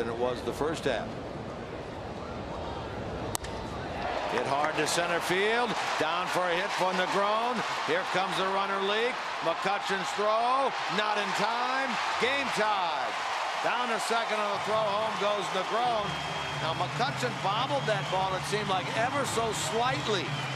than it was the first half. Hit hard to center field. Down for a hit for Negron. Here comes the runner, Leake. McCutcheon's throw. Not in time. Game tied. Down to second on the throw. Home goes Negron. Now McCutcheon bobbled that ball, it seemed like, ever so slightly.